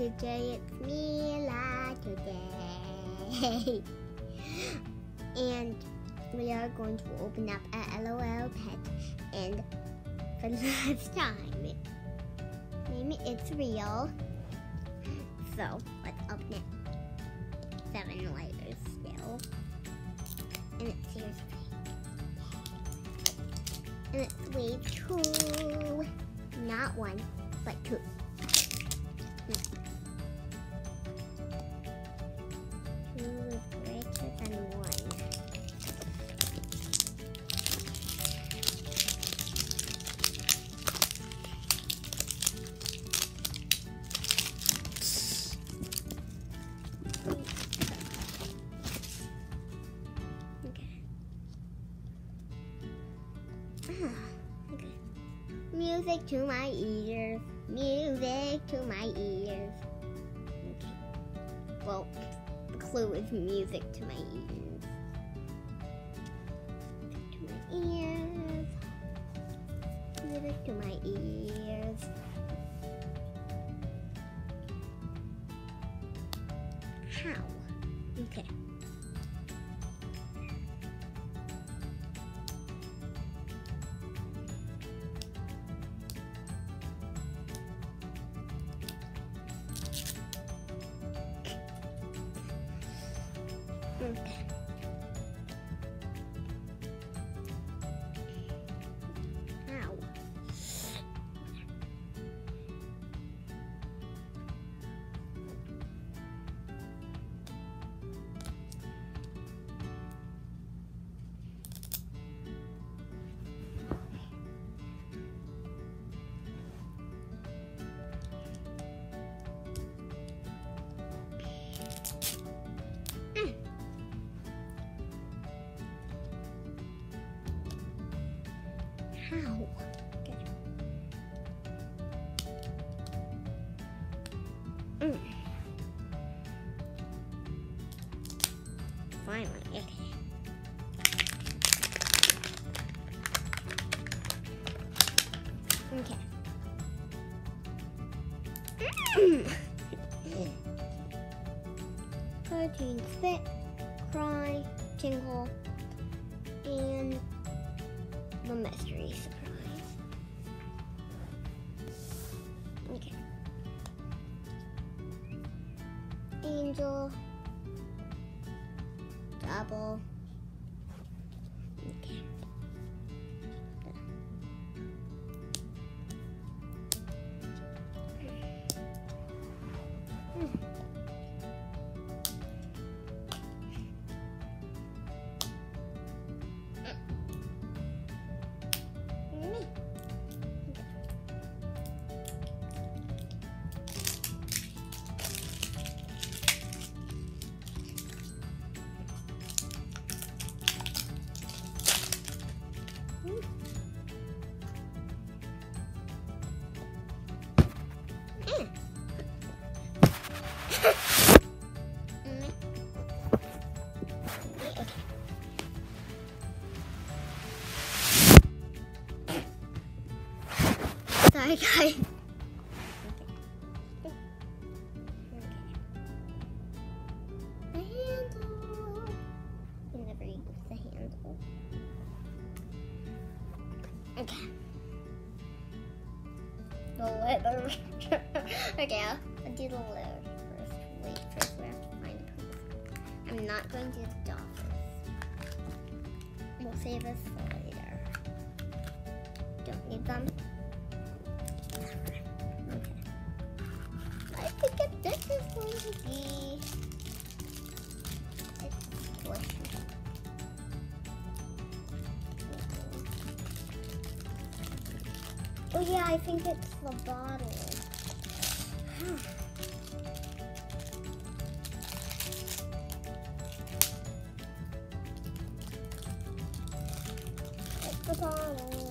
today it's Mila today. And we are going to open up a LOL pet, and for the last time, maybe it's real. So let's open it. 7 layers still. And it's here's and it's wave 2. Not 1, but 2. Two is greater than 1. Okay. Music to my ears. Music to my ears. Okay. Well, the clue is music to my ears. To my ears. Music to my ears. How? Okay. Okay. Ow. How? Okay. Finally, okay. Okay. Cartoon spit, cry, tingle, and the mystery surprise. Okay. Angel. Double. Okay. Sorry, guys. The handle. I never use the handle. Okay. The leather. Okay, I'll do the leather first. Wait, first we have to find the purple. I'm not going to do the dolphins. We'll save this for later. Don't need them. Okay. I think if this is going to be. It's delicious. Oh yeah, I think it's the bottle. It's the bottle.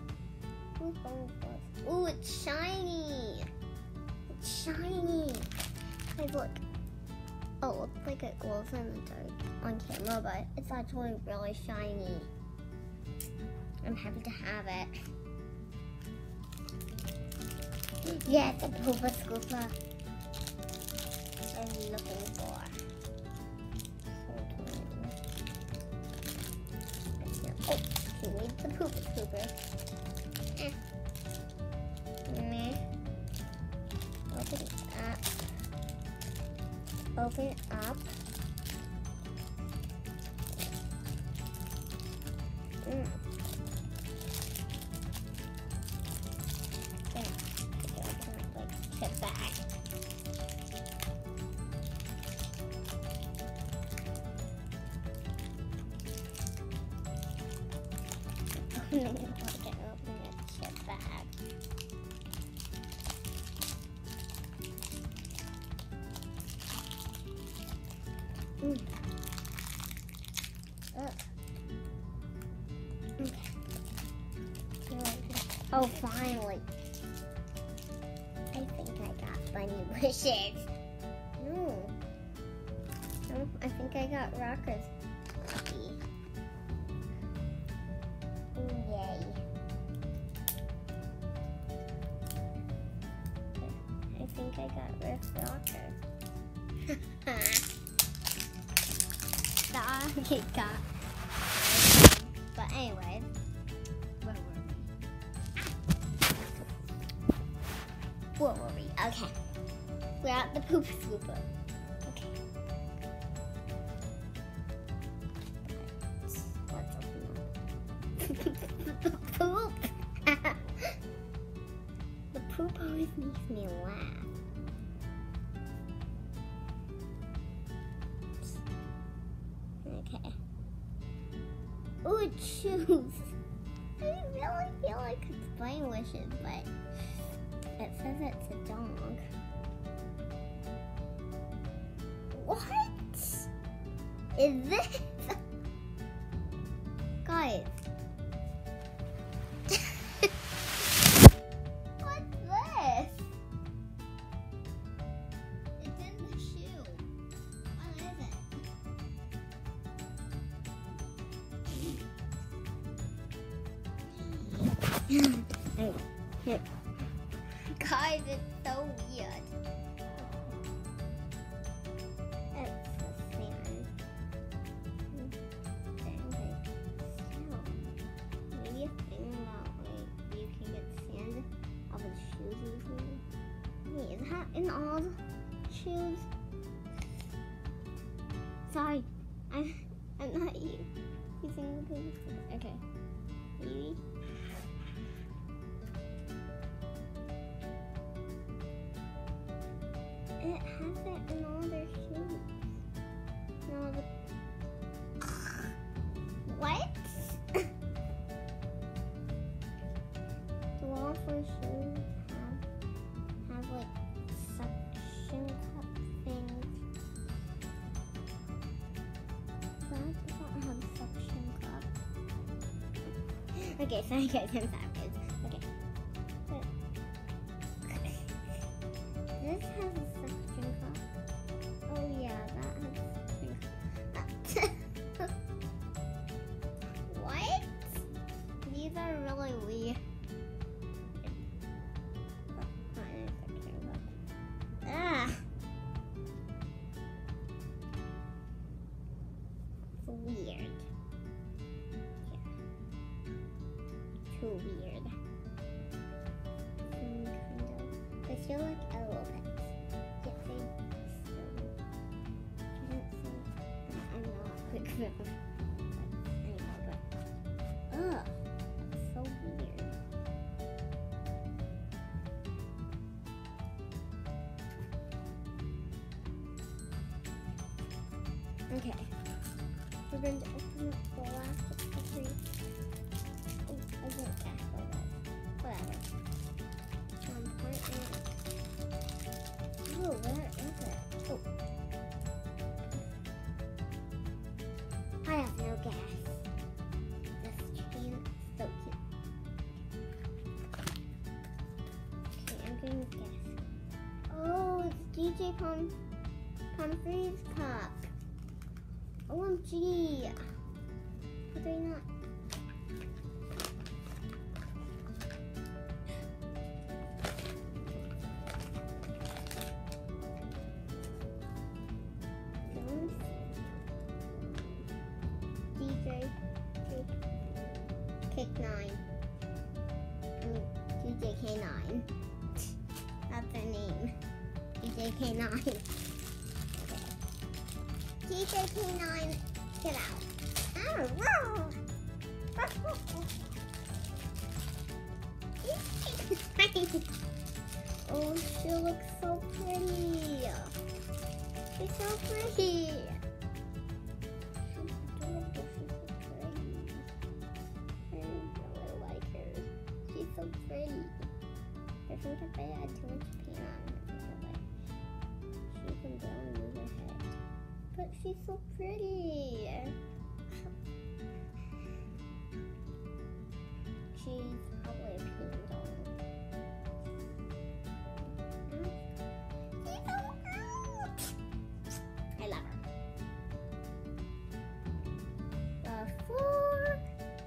Ooh, it's shiny. It's shiny. Hey, look. Oh, it looks like it glows in the dark on camera, but it's actually really shiny. I'm happy to have it. Yeah, it's a Poopa Scoopa. was looking for. Oh, he needs the pooper. Meh. Open up. There. Get back. Open it, chip bag. Okay. Oh, finally. I think I got bunny wishes. No. No, I think I got Rocker's puppy. Yay. I think I got Riff Rocker. Dog got. But anyways, where were we? Okay. We're at the poop scooper. Okay. Let's open up. The poop. The poop always makes me laugh. Okay. Ooh, choose. I really feel like it's bunny wishes, but it says it's a dog. What is this? Guys. What's this? It's in the shoe. What is it? Guys, it's so weird. It's the sand. Maybe a thing about like you can get sand off of shoes easily. Wait, is that in all the shoes? Sorry, I'm not using the poop. Okay, maybe. It has it in all their shoes. No, what? Do all four shoes have like suction cup things? That doesn't have suction cup. Okay, sorry guys, I'm sorry. Okay. This has a suction cup. Oh yeah, that has suction cup. What? These are really weird. Ah. It's weird. Yeah. Too weird. They feel like elephants. Yet they I'm not quick enough. Ugh, that's so weird. Okay, we're going to open up the last accessory. Oh, I didn't ask for that. Whatever. Oh, where is it? Oh. I have no gas. This train is so cute. Okay, I'm getting gas. Oh, it's DJ Pumphrey's cup. OMG. How do I not? TJK9. TJK9. That's their name. TJK9. Okay. TJK9, get out. Oh, she looks so pretty. She's so pretty. I like her. She's so pretty. I think if I add too much paint on her, she can barely move her head. But she's so pretty. She's probably a paint doll. She's so cute. I love her. The 4.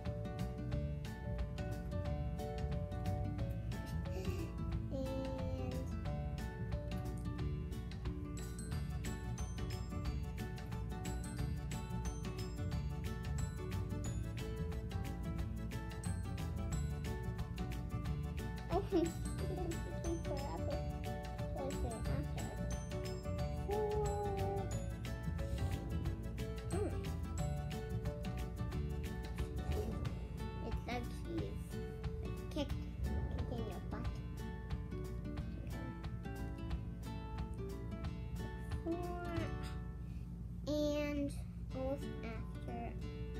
Oh, forever. So say after. 4. It's like she's kicking your butt. Okay. 4. And almost after.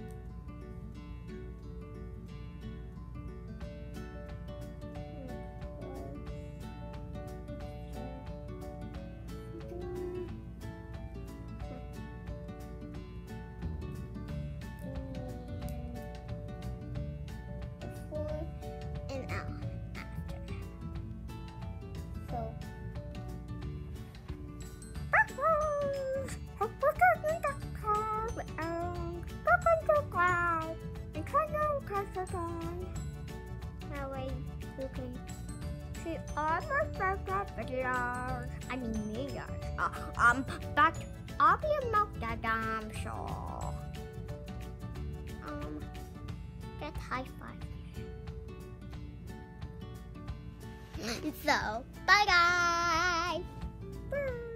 And out after. So that way you can see all the videos. I mean videos. But I'll be about that show. Get high five. So, bye guys! Bye.